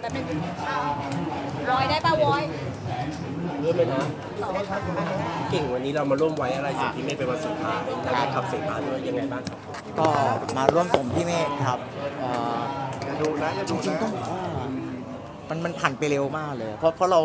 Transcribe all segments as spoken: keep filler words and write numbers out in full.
แบบนึงวอยได้ป่ะวอยเริ่มเลยนะเก่งวันนี้เรามาร่วมไว้อะไรสิ่งที่เมฆเป็นวันสุดท้ายแล้วได้ขับเสพาด้วยยังไงบ้างครับก็มาร่วมส่งพี่เมฆครับจริงๆต้องบอกว่ามันมันผ่านไปเร็วมากเลยเพราะเพราะเรา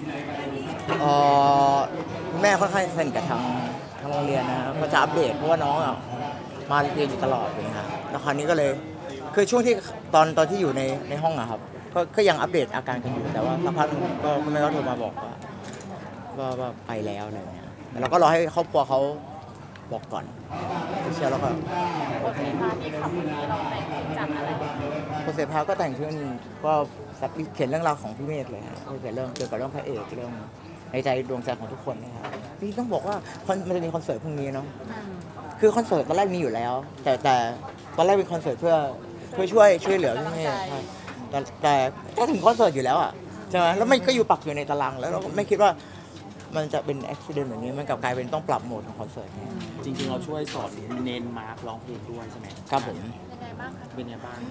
คุณแม่ค่อนข้างสนิทกับทางทางโรงเรียนนะครับก็จะอัปเดตเพราะว่าน้องอ่ะมาเรียนอยู่ตลอดเลยนะครับแล้วคราวนี้ก็เลยคือช่วงที่ตอนตอนที่อยู่ในในห้องอะครับก็ก็ยังอัปเดตอาการกันอยู่แต่ว่าสักพักนึงก็คุณแม่ก็โทรมาบอกว่าว่าว่าไปแล้วอะไรเงี้ยแล้วเราก็รอให้ครอบครัวเขาบอกก่อนเชื่อแล้วก็บทเพลงที่ขับวันนี้เราแต่งจากอะไรโปรเซสพาก็แต่งขึ้นก็เขียนเรื่องราวของพี่เมฆเลยครับเขียนเรื่องเกี่ยวกับเรื่องพระเอกเรื่องในใจดวงใจของทุกคนนะครับพี่ต้องบอกว่ามันจะมีคอนเสิร์ตพรุ่งนี้เนาะคือคอนเสิร์ตตอนแรกมีอยู่แล้วแต่แต่ตอนแรกเป็นคอนเสิร์ตเพื่อเพื่อช่วยช่วยเหลือพี่เมฆแต่แต่ก็ถึงคอนเสิร์ตอยู่แล้วอ่ะใช่ไหมแล้วมันก็อยู่ปักอยู่ในตารางแล้วเราไม่คิดว่ามันจะเป็นอุบิเหตุแบบนี้มันกลับกลายเป็นต้องปรับโหมดของคอนเสิร์ตจริงๆเราช่วยสอนเน้นมาร์คร้องเพลงด้วยใช่ไหมครับผมเป็นไงบ้างคะเป็นไงบ้าง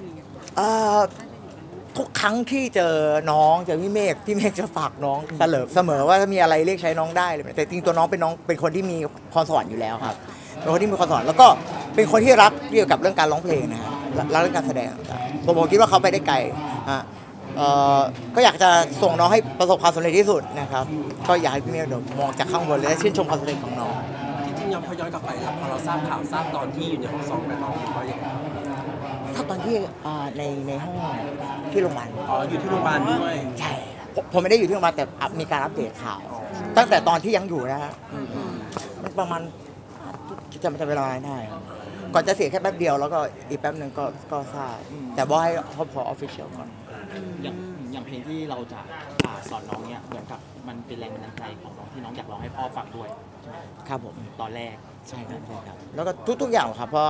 ทุกครั้งที่เจอน้องเจอพี่เมฆพี่เมฆจะฝากน้องเสมอเสมอว่าถ้ามีอะไรเรียกใช้น้องได้เลยแต่จริงตัวน้องเป็นน้องเป็นคนที่มีพรสวรรค์อยู่แล้วครับเป็นคนที่มีพรสวรรค์แล้วก็เป็นคนที่รักเกี่ยวกับเรื่องการร้องเพลงนะฮะรักเรื่องการแสดงผมผมคิดว่าเขาไปได้ไกลฮะก็อยากจะส่งน้องให้ประสบความสำเร็จที่สุดนะครับก็อยากให้พี่เมฆมองจากข้างบนเลยและชื่นชมความสำเร็จของน้องจริงๆย้อนพอย้อนกลับไปแล้วพอเราทราบข่าวทราบตอนที่อยู่ในห้องซ้อมกับน้องว่าอย่างไรทราบตอนที่ในในห้องที่โรงพยาบาลอ๋ออยู่ที่โรงพยาบาลด้วยใช่ผมไม่ได้อยู่ที่โรงพยาบาลแต่มีการอัปเดตข่าวตั้งแต่ตอนที่ยังอยู่นะฮะมันประมาณจำจำเวลาได้ก่อนจะเสียแค่แป๊บเดียวแล้วก็อีกแป๊บหนึ่งก็ก็ทราบแต่บอกให้ครอบครัวออฟฟิเชียลก่อนอย่างอย่างเพลงที่เราจะสอนน้องเนี่ยเหมือนกับมันเป็นแรงบันดาลใจของน้องที่น้องอยากร้องให้พ่อฟังด้วยครับผมตอนแรกใช่ครับใช่ครับแล้วก็ทุกๆอย่างครับเพราะ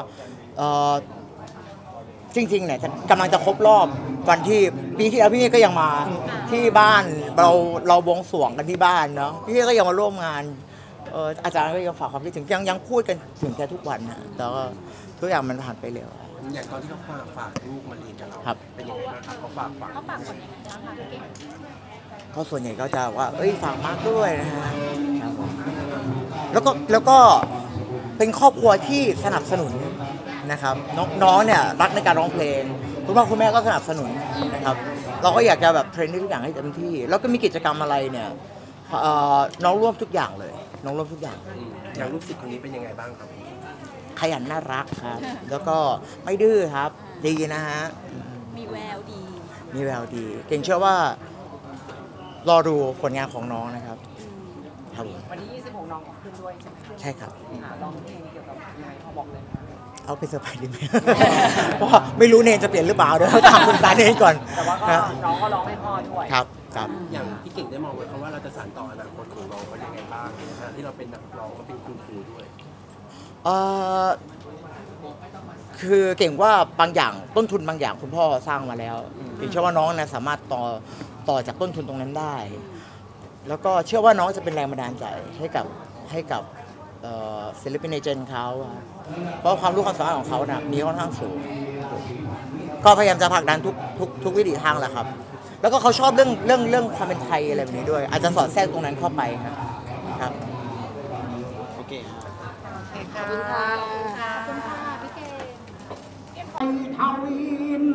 จริงๆเนี่ยกำลังจะครบรอบวันที่ปีที่แล้วพี่ก็ยังมาที่บ้านเราเราบวงสรวงกันที่บ้านเนาะพี่ก็ยังมาร่วมงานอาจารย์ก็ยังฝากความคิดถึงยังยังพูดกันถึงแค่ทุกวันนะแต่ว่าทุกอย่างมันผ่านไปเร็วอย่างตอนที่เขาฝากฝากลูกมาเรียนกับเราเป็นยังไงบ้างครับเขาฝากฝากเขาฝากคนยังไงบ้างคะพี่เก่งเขาส่วนใหญ่ก็จะว่าเอ้ยฝากมากด้วยนะฮะแล้วก็แล้วก็เป็นครอบครัวที่สนับสนุนนะครับน้องๆเนี่ยรักในการร้องเพลงคุณพ่อคุณแม่ก็สนับสนุนนะครับเราก็อยากจะแบบเทรนทุกอย่างให้เต็มที่แล้วก็มีกิจกรรมอะไรเนี่ยน้องร่วมทุกอย่างเลยน้องร่วมทุกอย่างอย่างลูกศิษย์คนนี้เป็นยังไงบ้างครับขยันน่ารักครับแล้วก็ไม่ดื้อครับดีนะฮะมีแววดีมีแววดีเก่งเชื่อว่ารอดูผลงานของน้องนะครับครับวันที่ยี่สิบหกน้องขึ้นด้วยใช่ไหมใช่ครับร้องเพลงเกี่ยวกับยังไงพอบอกเลยเอาไปเซอร์ไพรส์ดีไหมเพราะไม่รู้เนนจะเปลี่ยนหรือเปล่าเดี๋ยวถามคุณตาเนนก่อนแต่ว่าก็น้องก็ร้องให้พ่อด้วยครับครับอย่างพี่เก่งได้มองไว้คำว่าเราจะสานต่ออนาคตของน้องเขายังไงบ้างนะที่เราเป็นนักร้องและเป็นคุณครูด้วยเออคือเก่งว่าบางอย่างต้นทุนบางอย่างคุณพ่อสร้างมาแล้วเก่งเชื่อว่าน้องนะสามารถต่อต่อจากต้นทุนตรงนั้นได้แล้วก็เชื่อว่าน้องจะเป็นแรงบันดาลใจให้กับให้กับศิลปินในเจนเขาเพราะความรู้ความสามารถของเขานะมีค่อนข้างสูงก็พยายามจะผลักดันทุกทุกทุกวิถีทางแหละครับแล้วก็เขาชอบเรื่องเรื่องเรื่องความเป็นไทยอะไรแบบนี้ด้วยอาจจะสอดแทรกตรงนั้นเข้าไปครับโอเคขอบคุณค่ะขอบคุณค่ะขอบคุณค่ะพี่เก่งไอ้ทวิน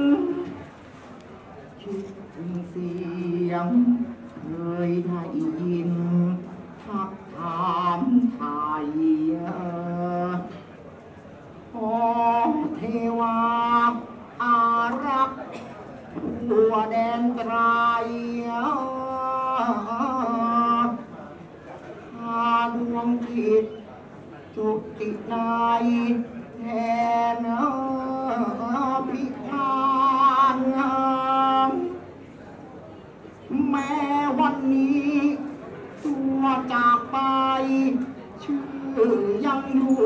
คิดถึงเสียงเคยได้ยินทักถามไทยโอ้เทวาอารักษ์หัวแดนไกลหาดวงจิตจุติในแทนพิพานแม้วันนี้ตัวจากไปชื่อยังอยู่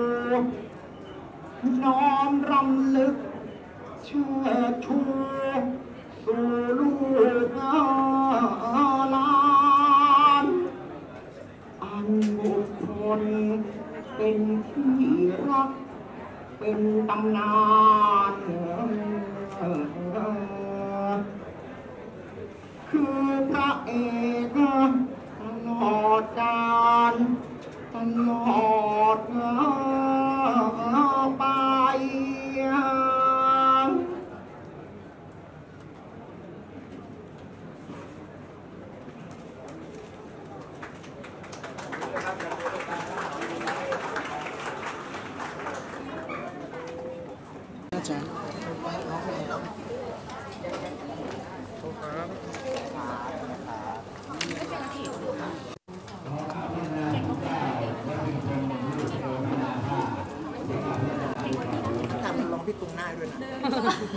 น้อมรำลึกเชิดชูสู่ลูกหลานอันบุคคลเป็นที่รักเป็นตำนานเอกตลอดกาลตลอดไป นะจ๊ะทำลองพี่ตรงหน้าด้วยนะ